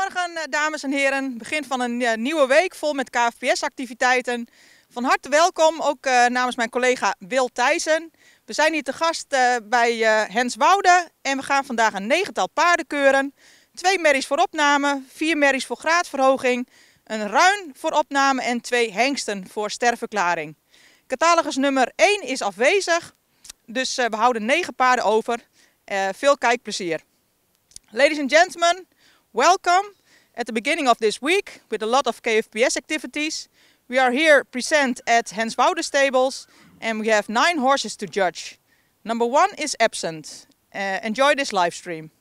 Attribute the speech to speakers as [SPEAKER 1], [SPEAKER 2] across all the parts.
[SPEAKER 1] Goedemorgen dames en heren, begin van een nieuwe week vol met KFPS-activiteiten. Van harte welkom, ook namens mijn collega Wil Thijssen. We zijn hier te gast bij Henswoude en we gaan vandaag een 9-tal paarden keuren. 2 merries voor opname, 4 merries voor graadverhoging, een ruin voor opname en 2 hengsten voor sterverklaring. Catalogus nummer 1 is afwezig, dus we houden 9 paarden over. Veel kijkplezier. Ladies and gentlemen, welcome at the beginning of this week with a lot of KFPS activities. We are here present at Henswoude Stables and we have 9 horses to judge. Number 1 is absent. Enjoy this live stream.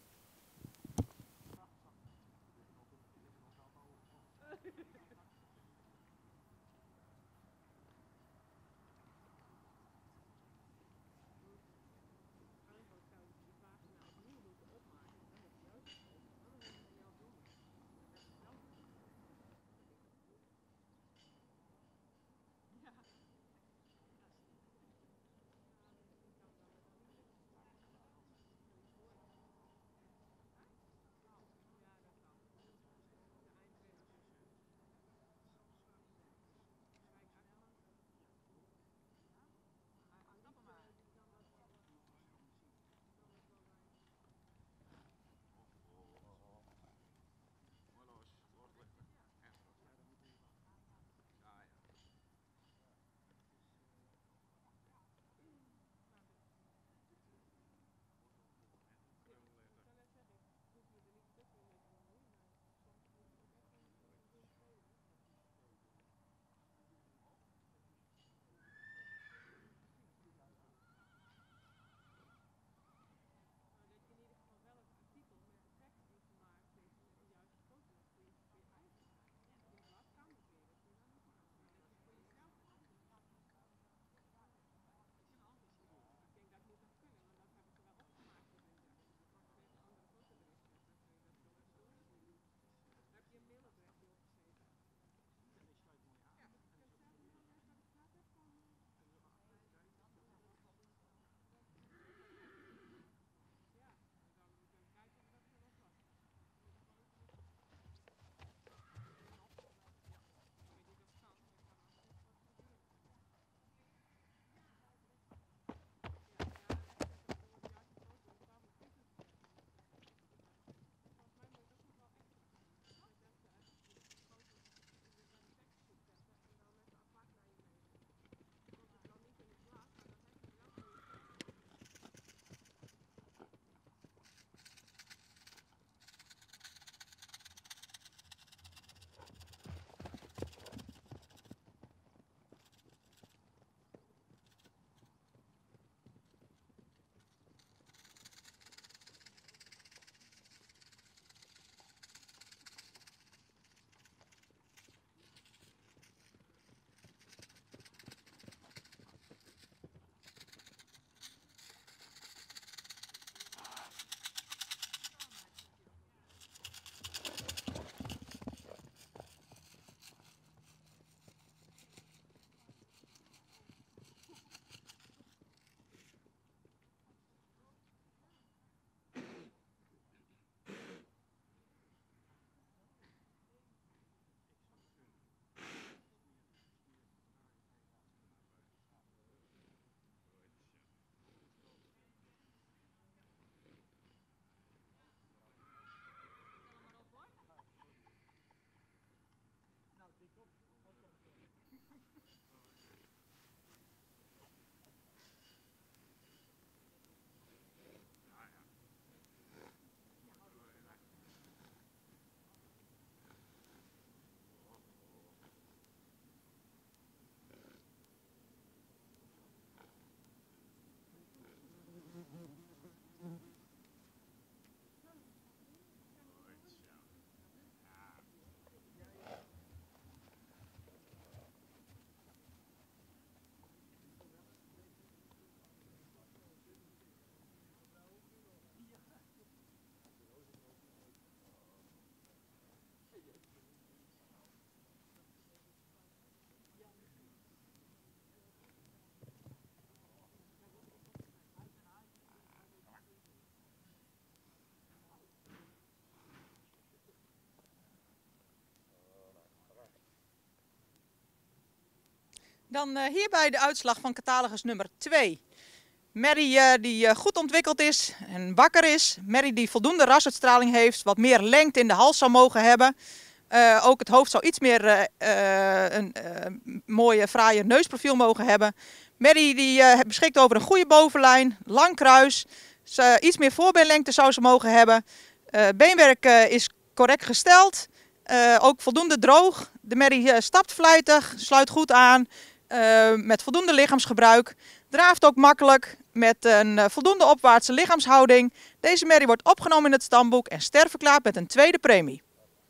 [SPEAKER 1] Dan hierbij de uitslag van catalogus nummer 2. Merrie die goed ontwikkeld is en wakker is. Merrie die voldoende rasuitstraling heeft, wat meer lengte in de hals zou mogen hebben. Ook het hoofd zou iets meer een mooie, fraaie neusprofiel mogen hebben. Merrie die beschikt over een goede bovenlijn, lang kruis. Iets meer voorbeenlengte zou ze mogen hebben. Beenwerk is correct gesteld. Ook voldoende droog. De merrie stapt vlijtig, sluit goed aan. Met voldoende lichaamsgebruik. Draaft ook makkelijk met een voldoende opwaartse lichaamshouding. Deze merrie wordt opgenomen in het stamboek en sterverklaard met een tweede premie.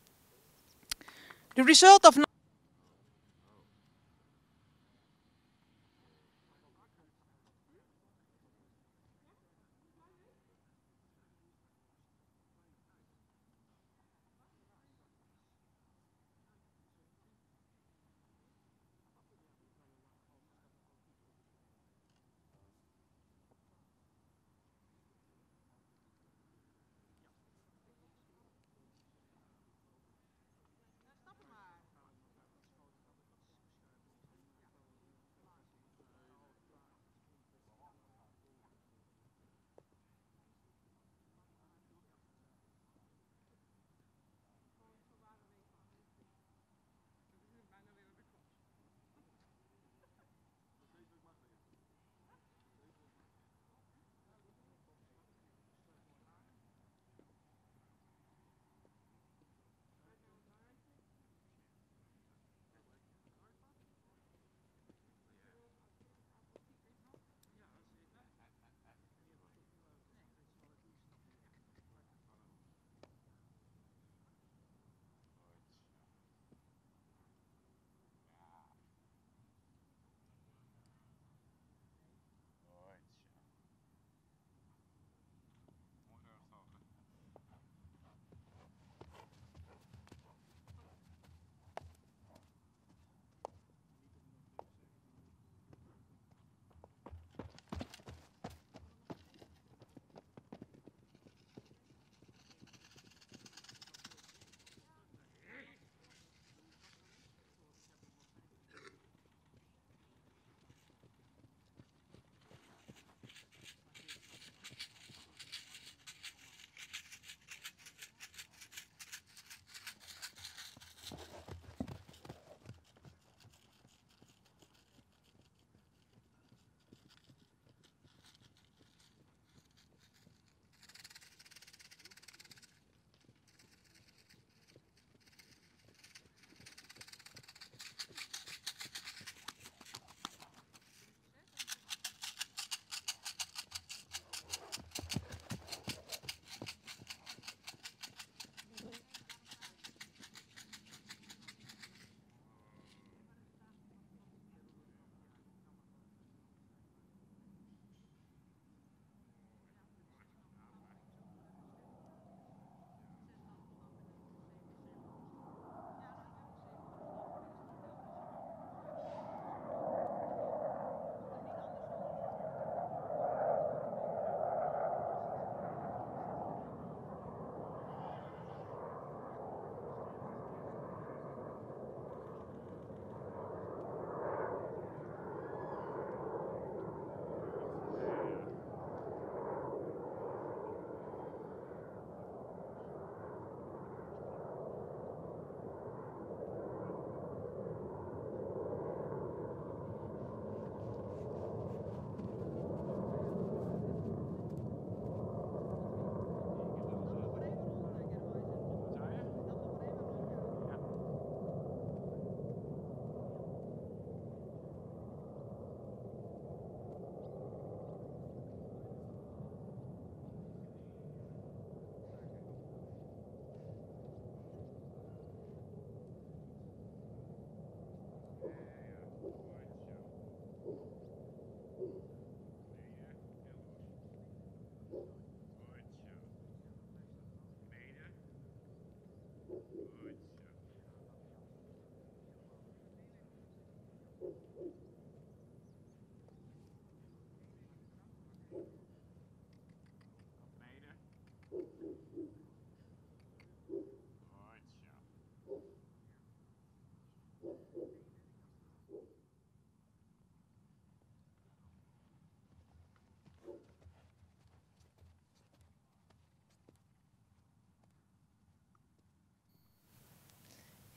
[SPEAKER 1] The result of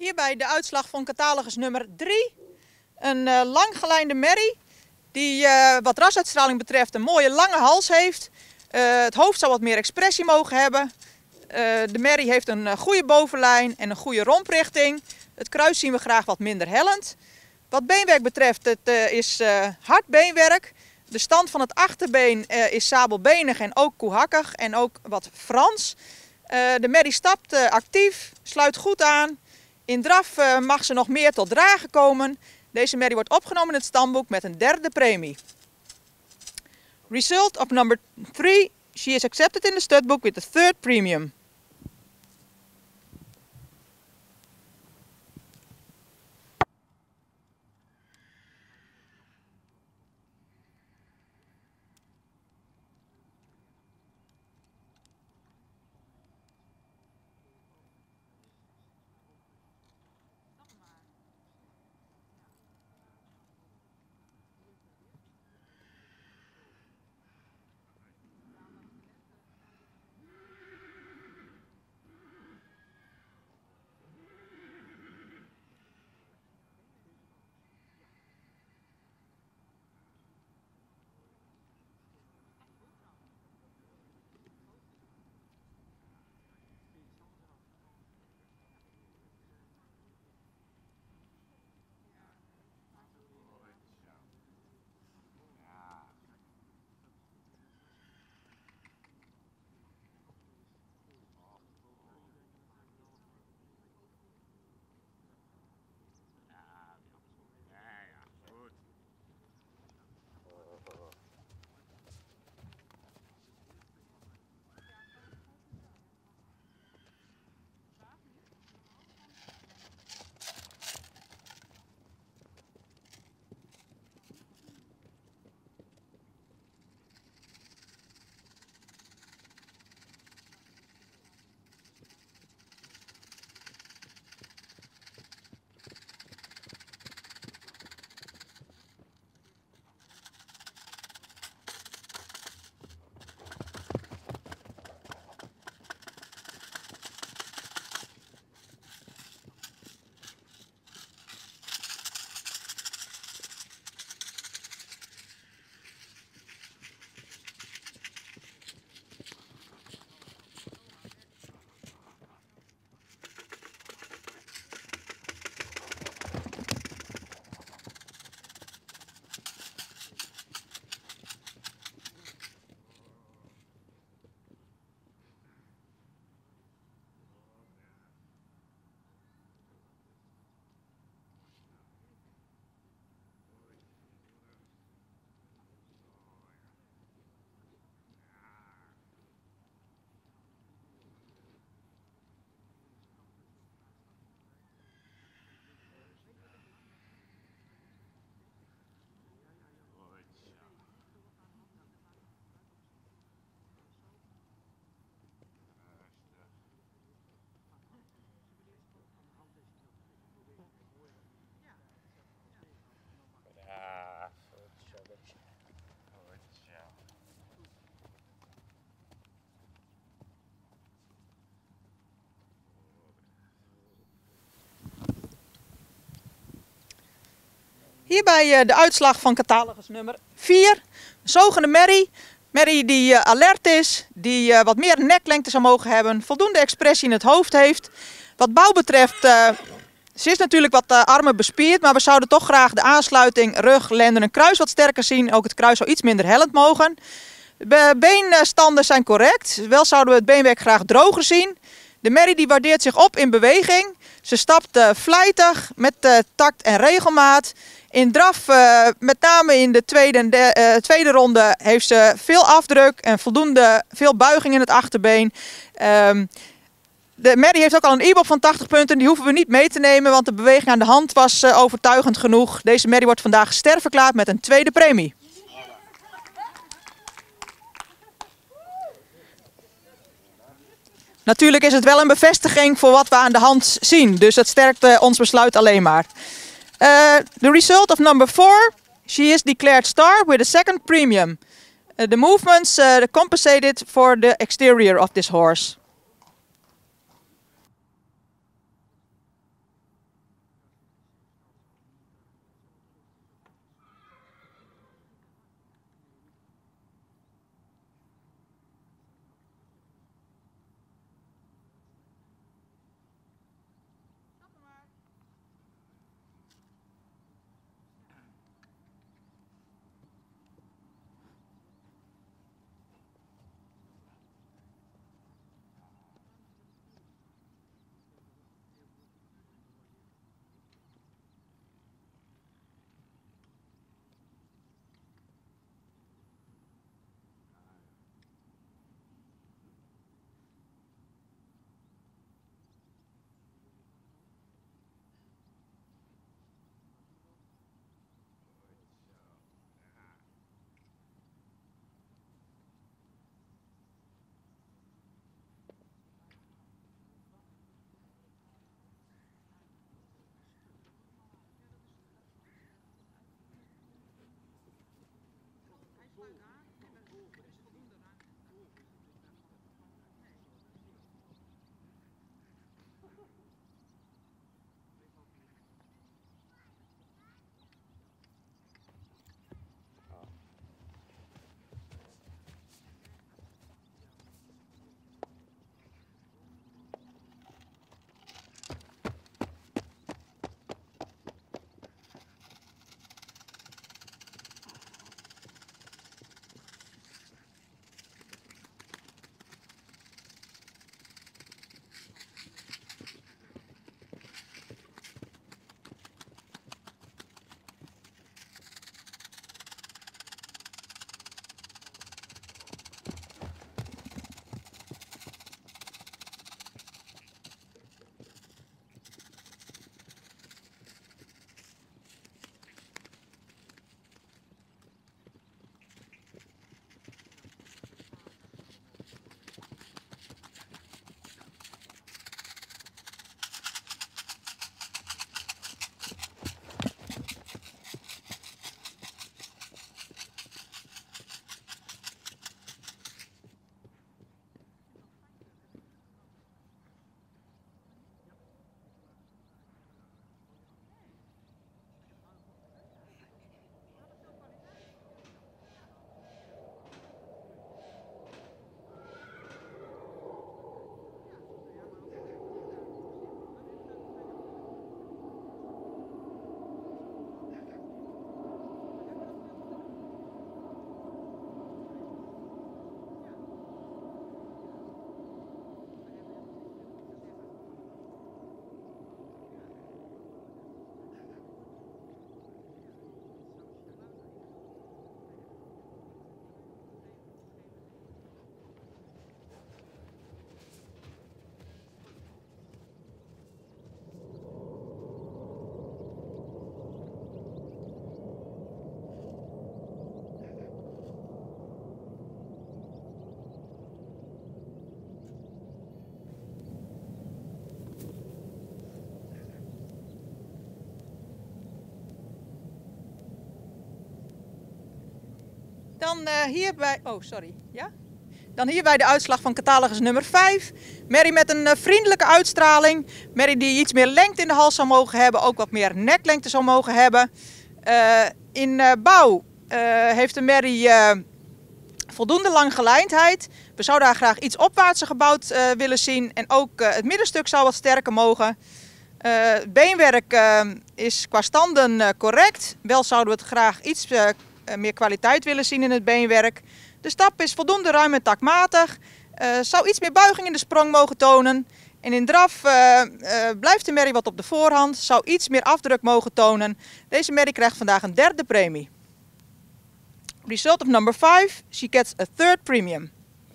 [SPEAKER 1] Hierbij de uitslag van catalogus nummer 3. Een langgelijnde merrie die wat rasuitstraling betreft een mooie lange hals heeft. Het hoofd zou wat meer expressie mogen hebben. De merrie heeft een goede bovenlijn en een goede romprichting. Het kruis zien we graag wat minder hellend. Wat beenwerk betreft, het is hard beenwerk. De stand van het achterbeen is sabelbenig en ook koehakkig en ook wat Frans. De merrie stapt actief, sluit goed aan. In draf mag ze nog meer tot dragen komen. Deze merrie wordt opgenomen in het stamboek met een 3e premie. Result of number 3. She is accepted in the studbook with the 3rd premium. Hierbij de uitslag van catalogus nummer 4. Een zogende merrie. Merrie die alert is, die wat meer neklengte zou mogen hebben, voldoende expressie in het hoofd heeft. Wat bouw betreft, ze is natuurlijk wat armen bespierd, maar we zouden toch graag de aansluiting, rug, lenden en kruis wat sterker zien. Ook het kruis zou iets minder hellend mogen. De beenstanden zijn correct, wel zouden we het beenwerk graag droger zien. De merrie die waardeert zich op in beweging. Ze stapt vlijtig met tact en regelmaat. In draf, met name in de tweede ronde, heeft ze veel afdruk en veel buiging in het achterbeen. De merrie heeft ook al een IBOP van 80 punten, die hoeven we niet mee te nemen, want de beweging aan de hand was overtuigend genoeg. Deze merrie wordt vandaag sterverklaard met een 2e premie. Natuurlijk is het wel een bevestiging voor wat we aan de hand zien, dus het sterkt ons besluit alleen maar. The result of number 4, she is declared star with a 2nd premium. The movements compensated for the exterior of this horse. Dan hier bij de uitslag van catalogus nummer 5. Merrie met een vriendelijke uitstraling. Merrie die iets meer lengte in de hals zou mogen hebben. Ook wat meer neklengte zou mogen hebben. In bouw heeft de merrie voldoende langgelijndheid. We zouden haar graag iets opwaartser gebouwd willen zien. En ook het middenstuk zou wat sterker mogen. Het beenwerk is qua standen correct. Wel zouden we het graag iets meer kwaliteit willen zien in het beenwerk. De stap is voldoende ruim en takmatig. Zou iets meer buiging in de sprong mogen tonen. En in draf blijft de merrie wat op de voorhand. Zou iets meer afdruk mogen tonen. Deze merrie krijgt vandaag een derde premie. Result of number 5. She gets a third premium.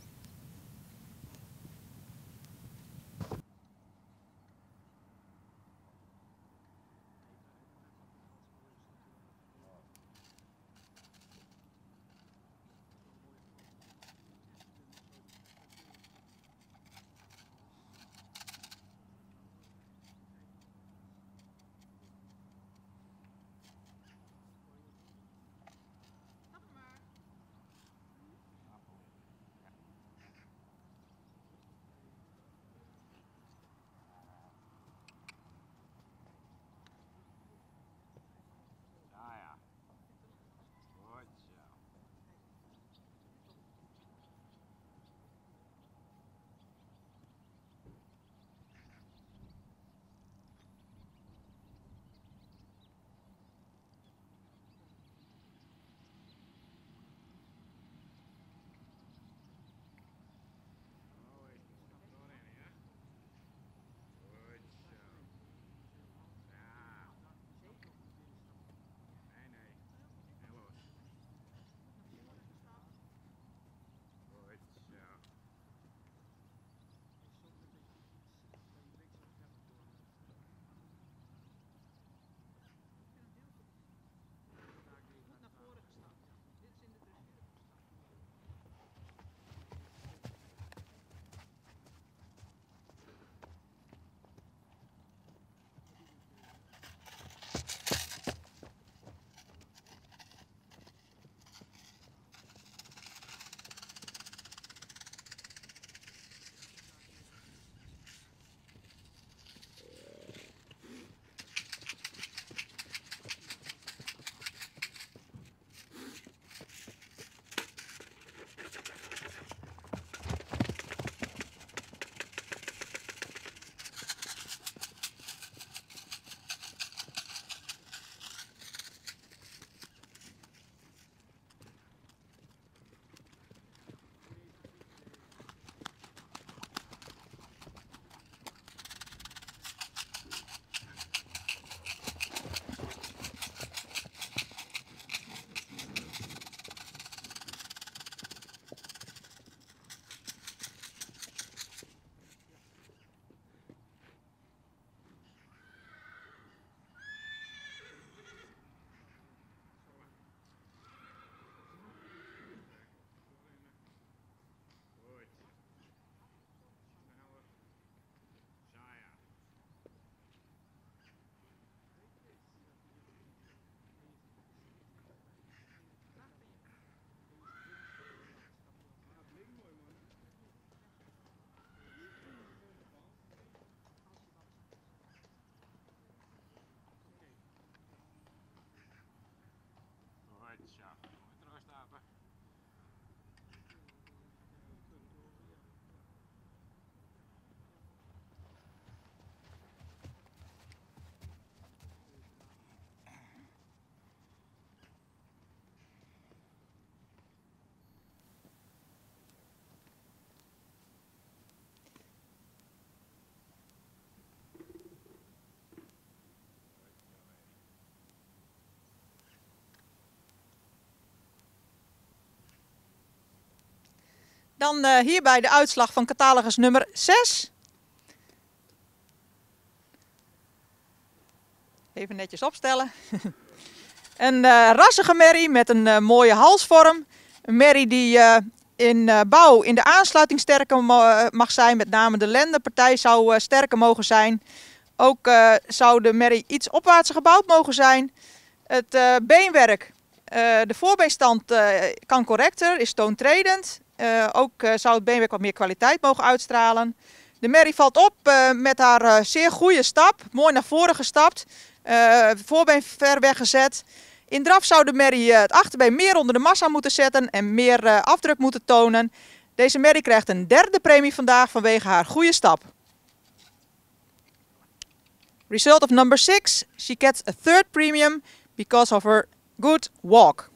[SPEAKER 1] Dan hierbij de uitslag van catalogus nummer 6. Even netjes opstellen. Een rassige merrie met een mooie halsvorm. Een merrie die in bouw in de aansluiting sterker mag zijn. Met name de lendenpartij zou sterker mogen zijn. Ook zou de merrie iets opwaartser gebouwd mogen zijn. Het beenwerk De voorbeenstand kan correcter, is toontredend. Ook zou het beenwerk wat meer kwaliteit mogen uitstralen. De merrie valt op met haar zeer goede stap, mooi naar voren gestapt. Voorbeen ver weggezet. In draf zou de merrie het achterbeen meer onder de massa moeten zetten en meer afdruk moeten tonen. Deze merrie krijgt een derde premie vandaag vanwege haar goede stap. Result of number 6. She gets a third premium because of her good walk.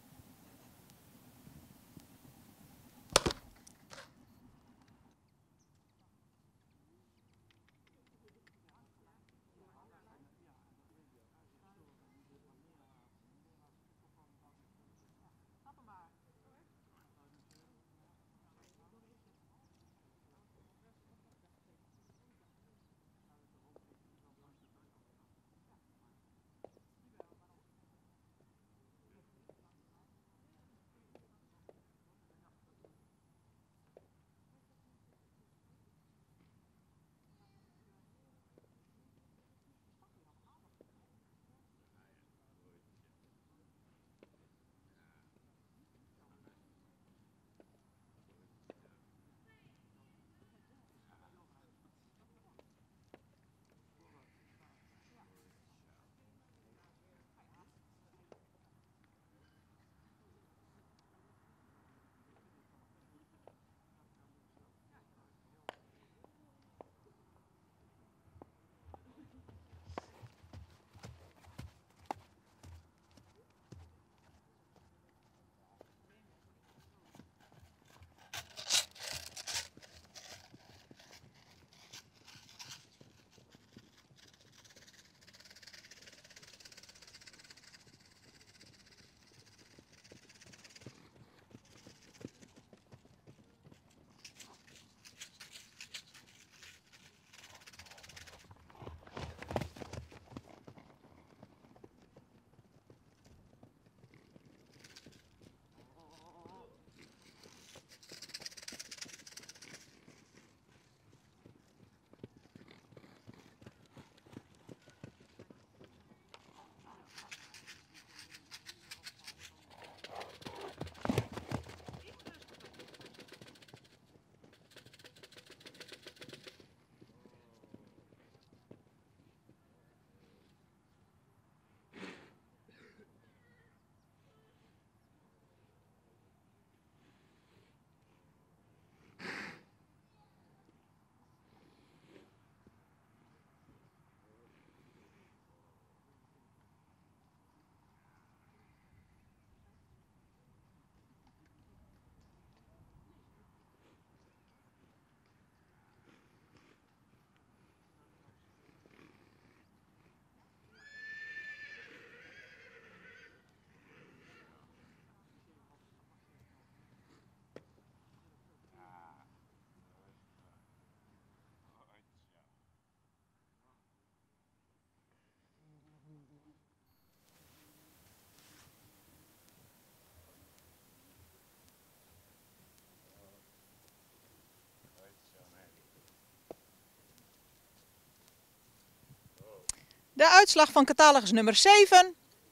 [SPEAKER 1] De uitslag van catalogus nummer 7.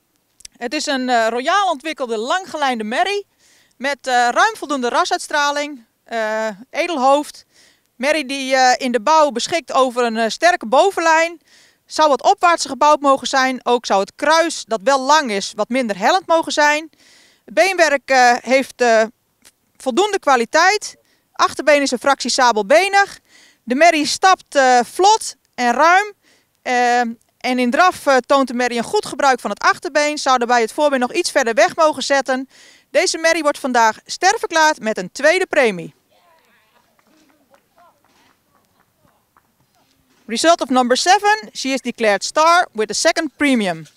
[SPEAKER 1] Het is een royaal ontwikkelde langgelijnde merrie met ruim voldoende rasuitstraling, edel hoofd. Merrie die in de bouw beschikt over een sterke bovenlijn. Zou wat opwaartser gebouwd mogen zijn. Ook zou het kruis, dat wel lang is, wat minder hellend mogen zijn. Het beenwerk heeft voldoende kwaliteit. Achterbeen is een fractie sabelbenig. De merrie stapt vlot en ruim. En in draf toont de merrie een goed gebruik van het achterbeen. Zou daarbij het voorbeen nog iets verder weg mogen zetten. Deze merrie wordt vandaag sterverklaard met een tweede premie. Result of number 7. She is declared star with a second premium.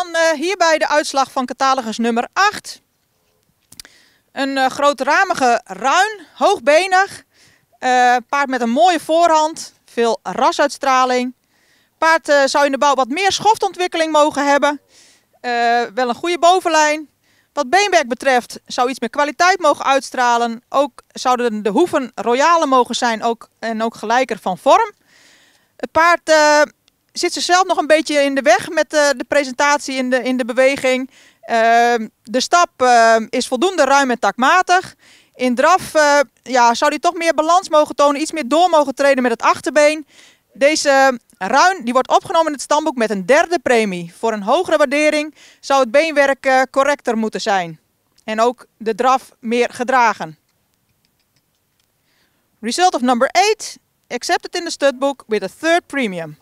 [SPEAKER 1] Dan hierbij de uitslag van catalogus nummer 8. Een grootramige ruin, hoogbenig, paard met een mooie voorhand, veel rasuitstraling. Paard zou in de bouw wat meer schoftontwikkeling mogen hebben, wel een goede bovenlijn. Wat beenwerk betreft zou iets meer kwaliteit mogen uitstralen. Ook zouden de hoeven royaler mogen zijn en ook gelijker van vorm. Het paard zit zichzelf nog een beetje in de weg met de presentatie in de beweging. De stap is voldoende ruim en takmatig. In draf zou hij toch meer balans mogen tonen, iets meer door mogen treden met het achterbeen. Deze ruin die wordt opgenomen in het stamboek met een 3e premie. Voor een hogere waardering zou het beenwerk correcter moeten zijn. En ook de draf meer gedragen. Result of number 8, accepted in the studbook with a 3rd premium.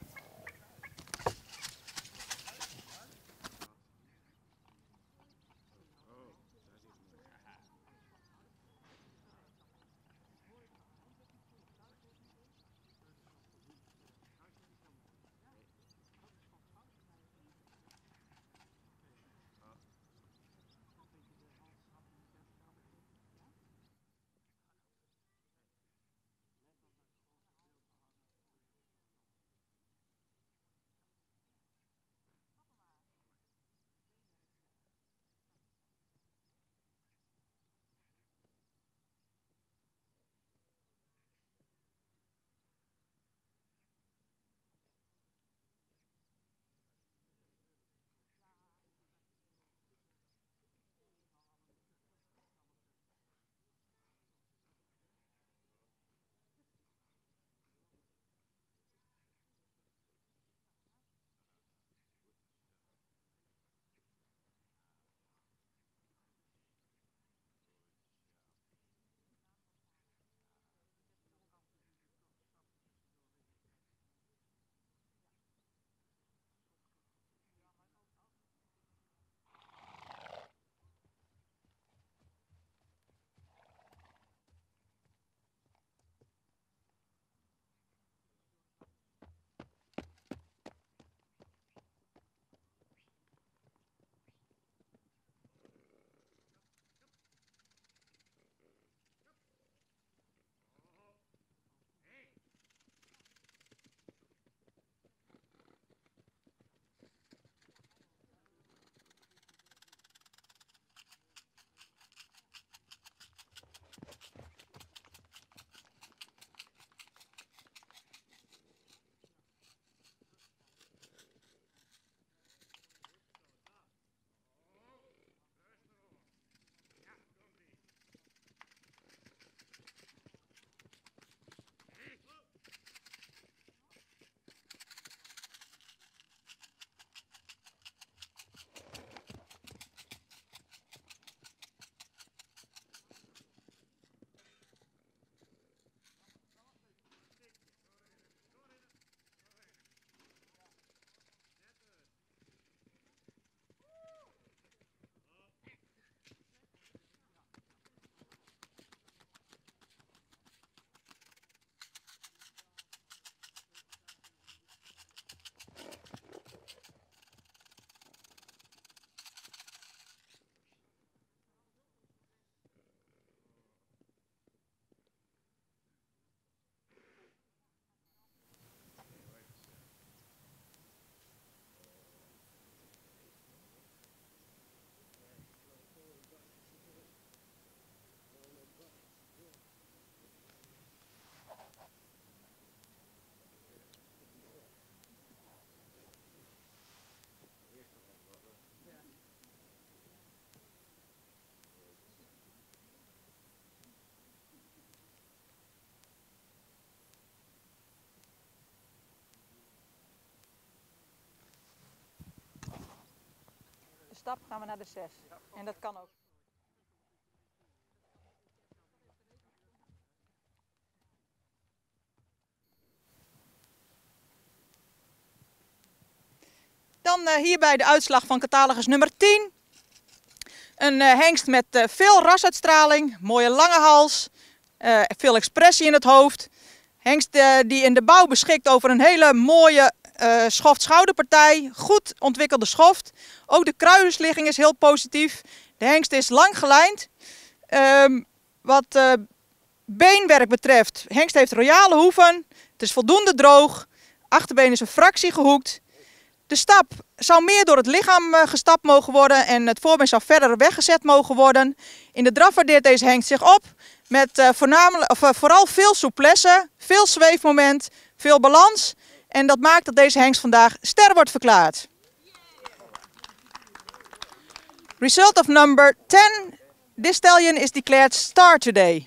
[SPEAKER 1] Stap gaan we naar de 6. En dat kan ook. Dan hierbij de uitslag van catalogus nummer 10. Een hengst met veel rasuitstraling, mooie lange hals, veel expressie in het hoofd. Hengst die in de bouw beschikt over een hele mooie schoft-schouderpartij, goed ontwikkelde schoft. Ook de kruisligging is heel positief. De hengst is lang gelijnd. Wat beenwerk betreft, hengst heeft royale hoeven. Het is voldoende droog. Achterbeen is een fractie gehoekt. De stap zou meer door het lichaam gestapt mogen worden en het voorbeen zou verder weggezet mogen worden. In de draf waardeert deze hengst zich op met vooral veel souplesse, veel zweefmoment, veel balans. En dat maakt dat deze hengst vandaag ster wordt verklaard. Result of number 10. This stallion is declared star today.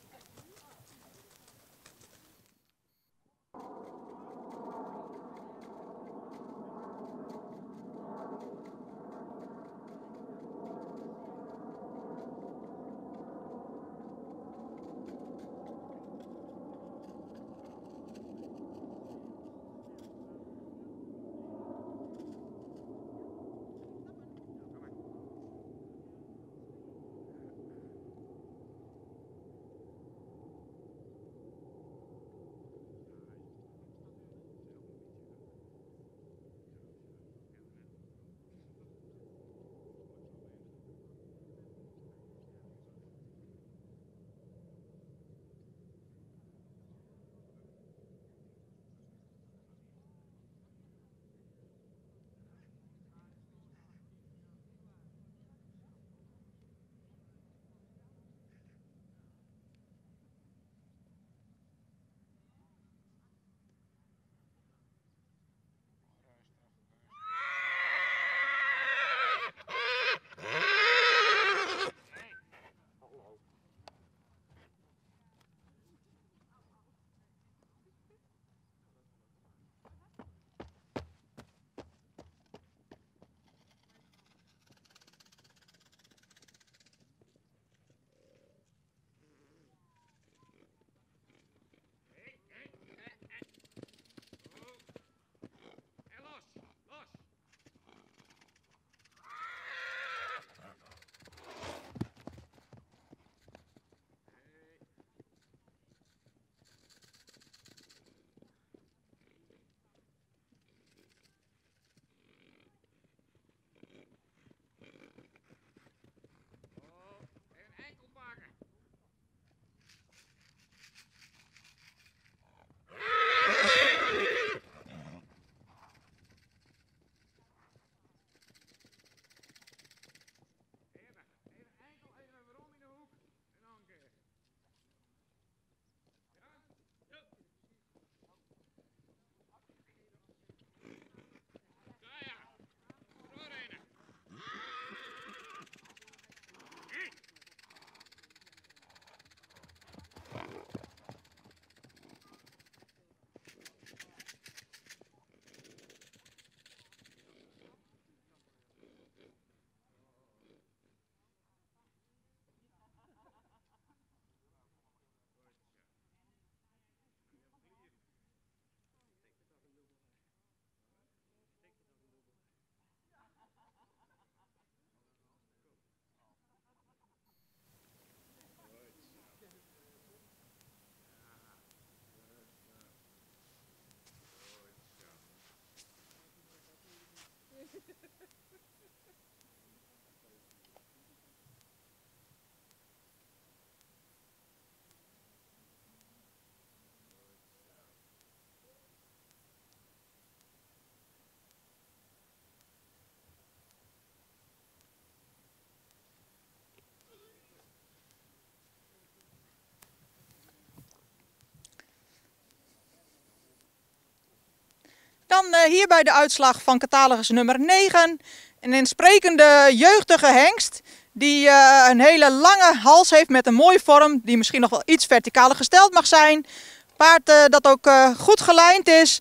[SPEAKER 1] Dan hierbij de uitslag van catalogus nummer 9. Een insprekende jeugdige hengst die een hele lange hals heeft met een mooie vorm. Die misschien nog wel iets verticaler gesteld mag zijn. Paard dat ook goed gelijnd is.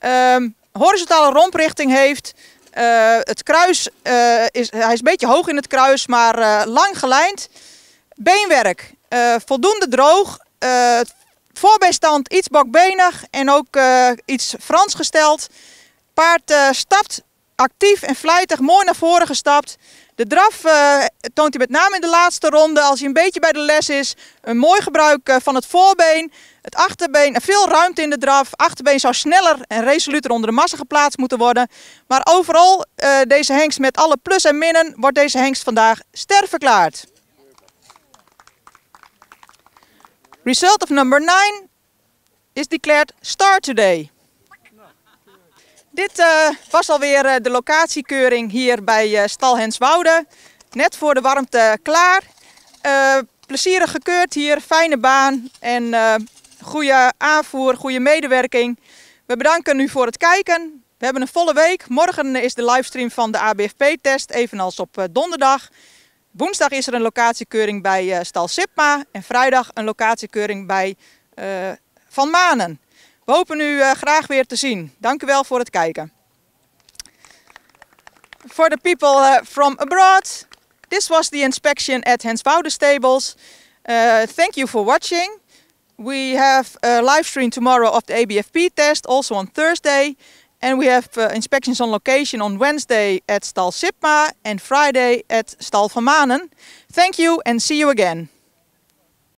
[SPEAKER 1] Horizontale romprichting heeft. Het kruis, hij is een beetje hoog in het kruis, maar lang gelijnd. Beenwerk, voldoende droog. Voorbeenstand iets bokbenig en ook iets Frans gesteld. Paard stapt actief en vlijtig, mooi naar voren gestapt. De draf toont hij met name in de laatste ronde, als hij een beetje bij de les is. Een mooi gebruik van het voorbeen, het achterbeen en veel ruimte in de draf. Achterbeen zou sneller en resoluter onder de massa geplaatst moeten worden. Maar overal, deze hengst met alle plus en minnen, wordt deze hengst vandaag ster verklaard. Result of number 9 is declared star today. Dit was alweer de locatiekeuring hier bij stal Henswoude. Net voor de warmte klaar. Plezierig gekeurd hier, fijne baan en goede aanvoer, goede medewerking. We bedanken u voor het kijken. We hebben een volle week. Morgen is de livestream van de ABFP-test, evenals op donderdag. Woensdag is er een locatiekeuring bij stal Sipma en vrijdag een locatiekeuring bij Van Manen. We hopen u graag weer te zien. Dank u wel voor het kijken. For the people from abroad, this was the inspection at Henswoude Stables. Thank you for watching. We have a live stream tomorrow of the ABFP test, also on Thursday. And we have inspections on location on Wednesday at Stal Sipma and Friday at Stal Van Manen. Thank you and see you again.